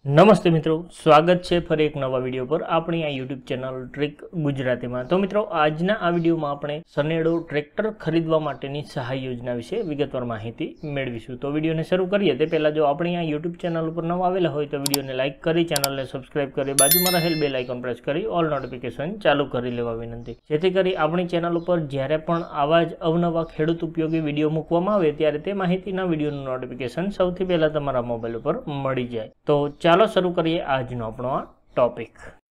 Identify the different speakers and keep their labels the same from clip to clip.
Speaker 1: નમસ્તે મિત્રો, સ્વાગત છે ફરી એક નવા વિડીયો પર આપણી આ યુટ્યુબ ચેનલ ટ્રીક ગુજરાતીમાં। તો મિત્રો, આજના આ વિડીયોમાં આપણે સનેડો ટ્રેક્ટર ખરીદવા માટેની સહાય યોજના વિશે વિગતવાર માહિતી મેળવીશું। તો વિડીયોને શરૂ કરીએ તે પહેલાં જો આપણી આ યુટ્યુબ ચેનલ ઉપર નવા આવેલા હોય તો વિડીયોને લાઇક કરી, ચેનલને સબસ્ક્રાઇબ કરી, બાજુમાં રહેલ બેલ આઇકોન પ્રેસ કરી ઓલ નોટિફિકેશન ચાલુ કરી લેવા વિનંતી, જેથી કરી આપણી ચેનલ ઉપર જ્યારે પણ આવા જ અવનવા ખેડૂત ઉપયોગી વિડીયો મૂકવામાં આવે ત્યારે તે માહિતીના વિડીયોનું નોટિફિકેશન સૌથી પહેલાં તમારા મોબાઈલ ઉપર મળી જાય। તો ચાલો શરૂ કરીએ આજનો આપણો આ ટોપિક।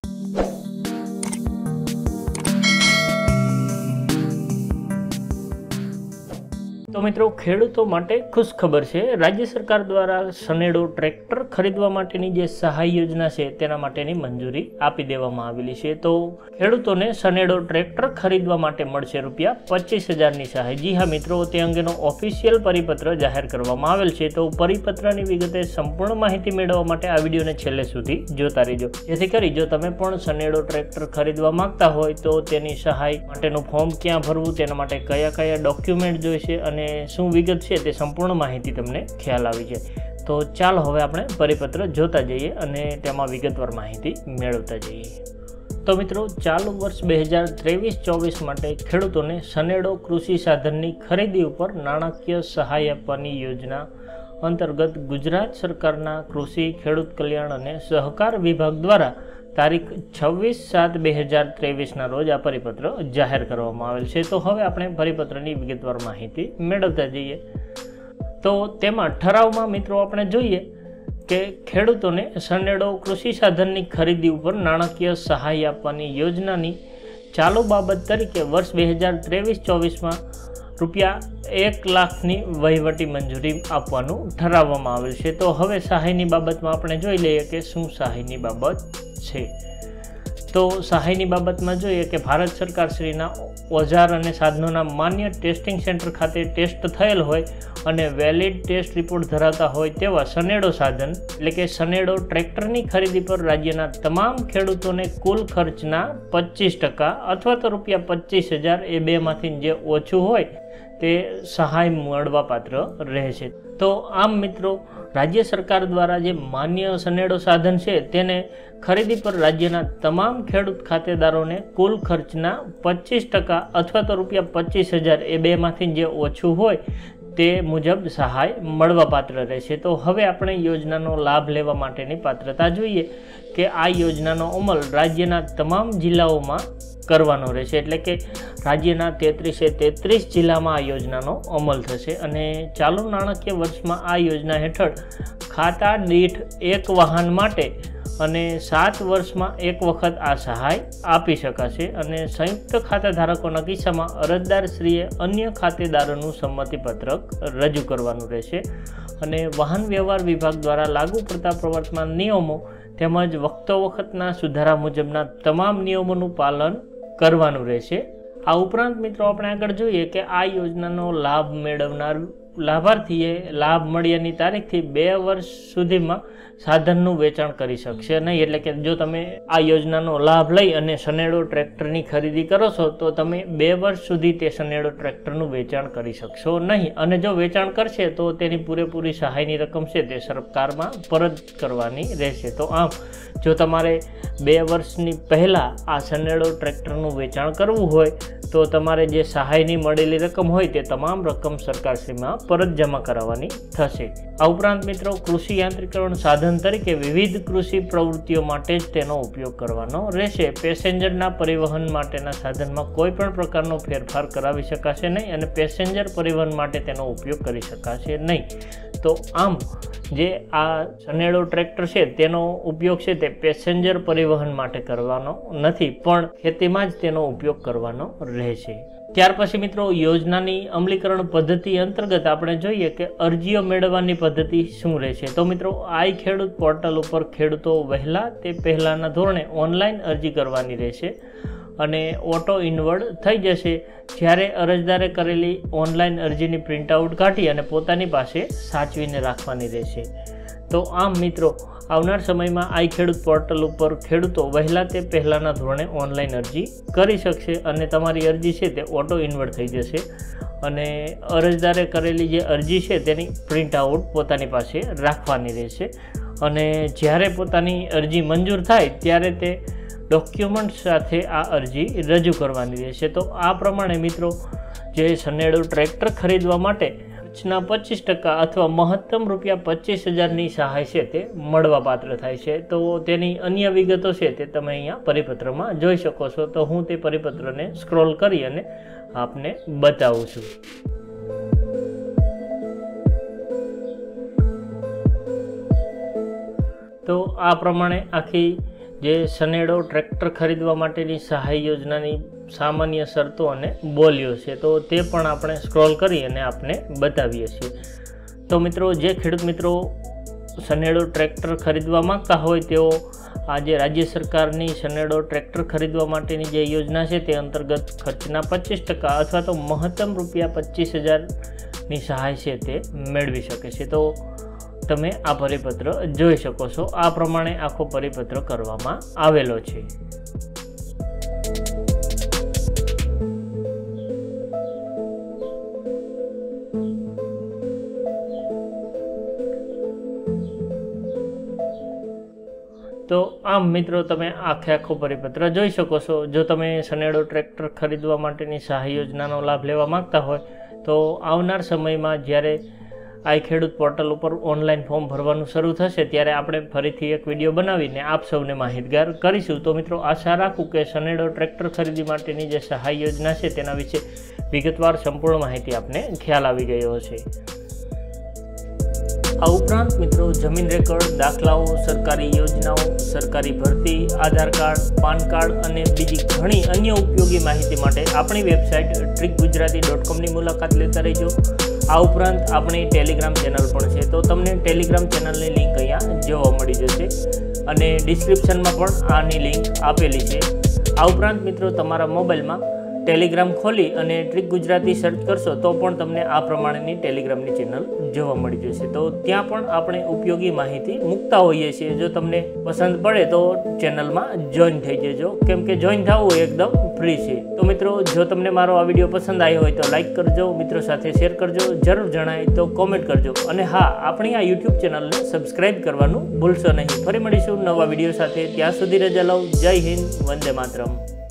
Speaker 1: તો મિત્રો, ખેડૂતો માટે ખુશ ખબર છે। રાજ્ય સરકાર દ્વારા સનેડો ટ્રેક્ટર ખરીદવા માટેની જે સહાય યોજના છે તેના માટેની મંજૂરી આપી દેવામાં આવેલી છે। તો ખેડૂતોને સનેડો ટ્રેક્ટર ખરીદવા માટે મળશે ₹25,000ની સહાય। જી હા મિત્રો, તે અંગેનો ઓફિશિયલ પરિપત્ર જાહેર કરવામાં આવેલ છે। તો પરિપત્રની વિગતે સંપૂર્ણ માહિતી મેળવવા માટે આ વિડીયોને છેલ્લે સુધી જોતા રહેજો, જેથી કરી જો તમે પણ સનેડો ટ્રેક્ટર ખરીદવા માંગતા હોય તો તેની સહાય માટેનું ફોર્મ ક્યાં ભરવું, તેના માટે કયા કયા ડોક્યુમેન્ટ જોઈશે અને શું વિગત છે તે સંપૂર્ણ માહિતી તમને ખ્યાલ આવી જાય। તો ચાલો હવે આપણે પરિપત્ર જોતા જઈએ અને તેમાં વિગતવાર માહિતી મેળવતા જઈએ। તો મિત્રો, ચાલુ વર્ષ 2023-24 માટે ખેડૂતોને સનેડો કૃષિ સાધનની ખરીદી ઉપર નાણાકીય સહાય આપવાની યોજના અંતર્ગત ગુજરાત સરકારના કૃષિ, ખેડૂત કલ્યાણ અને સહકાર વિભાગ દ્વારા તારીખ 26/7/2023ના રોજ આ પરિપત્ર જાહેર કરવામાં આવેલ છે। તો હવે આપણે પરિપત્રની વિગતવાર માહિતી મેળવતા જઈએ। તો તેમાં ઠરાવમાં મિત્રો આપણે જોઈએ કે ખેડૂતોને સનેડો કૃષિ સાધનની ખરીદી ઉપર નાણાકીય સહાય આપવાની યોજનાની ચાલુ બાબત તરીકે વર્ષ 2023-24માં ₹1 લાખની વહીવટી મંજૂરી આપવાનું ઠરાવવામાં આવેલ છે। તો હવે સહાયની બાબતમાં આપણે જોઈ લઈએ કે શું સહાયની બાબત છે। તો સહાયની બાબતમાં જોઈએ કે ભારત સરકાર શ્રીના ઓજાર અને સાધનોના માન્ય ટેસ્ટિંગ સેન્ટર ખાતે ટેસ્ટ થયેલ હોય અને વેલિડ ટેસ્ટ રિપોર્ટ ધરાવતા હોય તેવા સનેડો સાધન એટલે કે સનેડો ટ્રેક્ટરની ખરીદી પર રાજ્યના તમામ ખેડૂતોને કુલ ખર્ચના 25% અથવા તો ₹25,000 એ બેમાંથી જે ઓછું હોય તે સહાય મળવાપાત્ર રહેશે। તો આમ મિત્રો, રાજ્ય સરકાર દ્વારા જે માન્ય સનેડો સાધન છે તેને ખરીદી પર રાજ્યના તમામ ખેડૂત ખાતેદારોને કુલ ખર્ચના 25% અથવા તો ₹25,000 એ બેમાંથી જે ઓછું હોય તે મુજબ સહાય મળવાપાત્ર રહેશે। તો હવે આપણે યોજનાનો લાભ લેવા માટેની પાત્રતા જોઈએ કે આ યોજનાનો અમલ રાજ્યના તમામ જિલ્લાઓમાં કરવાનો રહેશે, એટલે કે રાજ્યના 33 જિલ્લામાં આ યોજનાનો અમલ થશે અને ચાલુ નાણાકીય વર્ષમાં આ યોજના હેઠળ ખાતા દીઠ એક વાહન માટે અને 7 વર્ષમાં એક વખત આ સહાય આપી શકાશે અને સંયુક્ત ખાતા ધારકોના કિસ્સામાં અરજદારશ્રીએ અન્ય ખાતેદારોનું સંમતિપત્રક રજૂ કરવાનું રહેશે અને વાહન વ્યવહાર વિભાગ દ્વારા લાગુ પડતા પ્રવર્તમાન નિયમો તેમજ વખતોવખતના સુધારા મુજબના તમામ નિયમોનું પાલન કરવાનું રહેશે। આ ઉપરાંત મિત્રો આપણે આગળ જોઈએ કે આ યોજનાનો લાભ મેળવનાર લાભાર્થીએ લાભ મળ્યાની તારીખથી 2 વર્ષ સુધીમાં સાધનનું વેચાણ કરી શકશે નહીં, એટલે કે જો તમે આ યોજનાનો લાભ લઈ અને સનેડો ટ્રેક્ટરની ખરીદી કરો છો તો તમે 2 વર્ષ સુધી તે સનેડો ટ્રેક્ટરનું વેચાણ કરી શકશો નહીં અને જો વેચાણ કરશે તો તેની પૂરેપૂરી સહાયની રકમ છે તે સરકારમાં પરત કરવાની રહેશે। તો આમ જો તમારે 2 વર્ષની પહેલાં આ સનેડો ટ્રેક્ટરનું વેચાણ કરવું હોય તો તમારે જે સહાયની મળેલી રકમ હોય તે તમામ રકમ સરકારશ્રીમાં પરત જમા કરાવવાની થશે। આ ઉપરાંત મિત્રો, કૃષિ યાંત્રિકરણ સાધન તરીકે વિવિધ કૃષિ પ્રવૃત્તિઓ માટે જ તેનો ઉપયોગ કરવાનો રહેશે। પેસેન્જરના પરિવહન માટેના સાધનમાં કોઈ પણ પ્રકારનો ફેરફાર કરાવી શકાશે નહીં અને પેસેન્જર પરિવહન માટે તેનો ઉપયોગ કરી શકાશે નહીં। તો આમ જે આ સનેડો ટ્રેક્ટર છે તેનો ઉપયોગ છે તે પેસેન્જર પરિવહન માટે કરવાનો નથી, પણ ખેતીમાં જ તેનો ઉપયોગ કરવાનો રહેશે। ત્યાર પછી મિત્રો, યોજનાની અમલીકરણ પદ્ધતિ અંતર્ગત આપણે જોઈએ કે અરજીઓ મેળવવાની પદ્ધતિ શું રહેશે। તો મિત્રો, આઈ ખેડૂત પોર્ટલ ઉપર ખેડૂતો વહેલા તે પહેલાંના ધોરણે ઓનલાઈન અરજી કરવાની રહેશે અને ઓટો ઇનવર્ડ થઈ જશે જ્યારે અરજદારે કરેલી ઓનલાઈન અરજીની પ્રિન્ટઆઉટ કાઢી અને પોતાની પાસે સાચવીને રાખવાની રહેશે। તો આમ મિત્રો, આવનાર સમયમાં આઈ ખેડૂત પોર્ટલ ઉપર ખેડૂતો વહેલા તે પહેલાંના ધોરણે ઓનલાઈન અરજી કરી શકશે અને તમારી અરજી છે તે ઓટો ઇન્વર્ટ થઈ જશે અને અરજદારે કરેલી જે અરજી છે તેની પ્રિન્ટ આઉટ પોતાની પાસે રાખવાની રહેશે અને જ્યારે પોતાની અરજી મંજૂર થાય ત્યારે તે ડોક્યુમેન્ટ સાથે આ અરજી રજૂ કરવાની રહેશે। તો આ પ્રમાણે મિત્રો જે સનેડો ટ્રેક્ટર ખરીદવા માટે ખર્ચના 25% અથવા મહત્તમ ₹25,000ની સહાય છે તે મળવાપાત્ર થાય છે। તો તેની અન્ય વિગતો છે તે તમે અહીંયા પરિપત્રમાં જોઈ શકો છો। તો હું તે પરિપત્રને સ્ક્રોલ કરી અને આપને બતાવું છું। તો આ પ્રમાણે આખી જે સનેડો ટ્રેક્ટર ખરીદવા માટેની સહાય યોજનાની સામાન્ય શરતો અને બોલીઓ છે તો તે પણ આપણે સ્ક્રોલ કરી અને આપને બતાવીએ છીએ। તો મિત્રો જે ખેડૂત મિત્રો સનેડો ટ્રેક્ટર ખરીદવા માંગતા હોય તેઓ આજે રાજ્ય સરકારની સનેડો ટ્રેક્ટર ખરીદવા માટેની જે યોજના છે તે અંતર્ગત ખર્ચના 25% અથવા તો મહત્તમ ₹25,000ની સહાય છે તે મેળવી શકે છે। તો તમે આ પરિપત્ર જોઈ શકો છો। આ પ્રમાણે આખો પરિપત્ર કરવામાં આવેલો છે। તો આમ મિત્રો તમે આખો પરિપત્ર જોઈ શકો છો। જો તમે સનેડો ટ્રેક્ટર ખરીદવા માટેની સહાય યોજનાનો લાભ લેવા માંગતા હોય તો આવનાર સમયમાં જ્યારે આ ખેડૂત પોર્ટલ ઉપર ઓનલાઈન ફોર્મ ભરવાનું શરૂ થશે ત્યારે આપણે ફરીથી એક વિડીયો બનાવીને આપ સૌને માહિતગાર કરીશું। તો મિત્રો આશા રાખું કે સનેડો ટ્રેક્ટર ખરીદી માટેની જે સહાય યોજના છે તેના વિશે વિગતવાર સંપૂર્ણ માહિતી આપને ખ્યાલ આવી ગયો હશે। આ ઉપરાંત મિત્રો જમીન રેકોર્ડ, દાખલાઓ, સરકારી યોજનાઓ, સરકારી ભરતી, આધાર કાર્ડ, પાન કાર્ડ અને બીજી ઘણી અન્ય ઉપયોગી માહિતી માટે આપણી વેબસાઇટ trickgujarati.comની મુલાકાત લેતા રહેજો। આ ઉપરાંત આપણી ટેલિગ્રામ ચેનલ પણ છે તો તમને ટેલિગ્રામ ચેનલની લિંક અહીંયા જોવા મળી જશે અને ડિસ્ક્રિપ્શનમાં પણ આની લિંક આપેલી છે। આ ઉપરાંત મિત્રો તમારા મોબાઈલમાં ટેલિગ્રામ ખોલી અને ટ્રીક ગુજરાતી સર્ચ કરશો તો પણ તમને આ પ્રમાણેની ટેલિગ્રામની ચેનલ જોવા મળી જશે। તો ત્યાં પણ આપણે ઉપયોગી માહિતી મૂકતા હોઈએ છીએ। જો તમને પસંદ પડે તો ચેનલમાં જોઈન થઈ જજો, કેમ કે જોઈન થવું એકદમ ફ્રી છે। તો મિત્રો જો તમને મારો આ વિડીયો પસંદ આવ્યો હોય તો લાઈક કરજો, મિત્રો સાથે શેર કરજો, જરૂર જણાય તો કોમેન્ટ કરજો અને હા, આપણી આ યુટ્યુબ ચેનલને સબસ્ક્રાઈબ કરવાનું ભૂલશો નહીં। ફરી મળીશું નવા વિડીયો સાથે, ત્યાં સુધી રજા લઉં। જય હિન્દ, વંદે માતરમ।